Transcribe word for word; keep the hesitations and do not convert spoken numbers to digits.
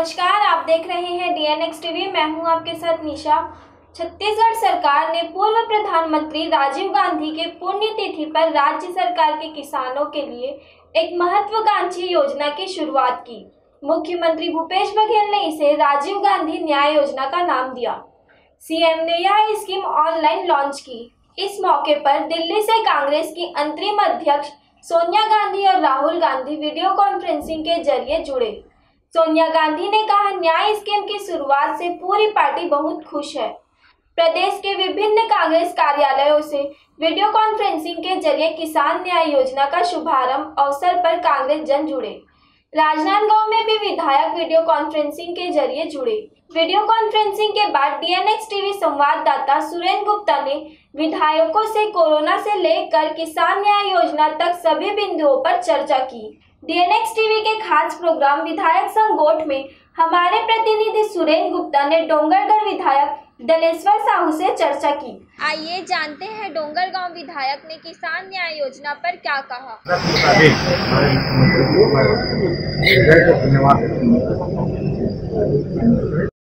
नमस्कार, आप देख रहे हैं डीएनएक्स टीवी। मैं हूं आपके साथ निशा। छत्तीसगढ़ सरकार ने पूर्व प्रधानमंत्री राजीव गांधी के पुण्यतिथि पर राज्य सरकार के किसानों के लिए एक महत्वाकांक्षी योजना की शुरुआत की। मुख्यमंत्री भूपेश बघेल ने इसे राजीव गांधी न्याय योजना का नाम दिया। सीएम ने यह स्कीम ऑनलाइन लॉन्च की। इस मौके पर दिल्ली से कांग्रेस की अंतरिम अध्यक्ष सोनिया गांधी और राहुल गांधी वीडियो कॉन्फ्रेंसिंग के जरिए जुड़े। सोनिया गांधी ने कहा, न्याय स्कीम की शुरुआत से पूरी पार्टी बहुत खुश है। प्रदेश के विभिन्न कांग्रेस कार्यालयों से वीडियो कॉन्फ्रेंसिंग के जरिए किसान न्याय योजना का शुभारंभ अवसर पर कांग्रेस जन जुड़े। राजनांदगांव में भी विधायक वीडियो कॉन्फ्रेंसिंग के जरिए जुड़े। वीडियो कॉन्फ्रेंसिंग के बाद डीएनएक्स टीवी संवाददाता सुरेंद्र गुप्ता ने विधायकों से कोरोना से लेकर किसान न्याय योजना तक सभी बिंदुओं पर चर्चा की। डीएनएक्स टीवी के खास प्रोग्राम विधायक संगोठ में हमारे प्रतिनिधि सुरेंद्र गुप्ता ने डोंगरगढ़ विधायक दलेश्वर साहू से चर्चा की। आइए जानते हैं डोंगरगांव विधायक ने किसान न्याय योजना पर क्या कहा। धन्यवाद।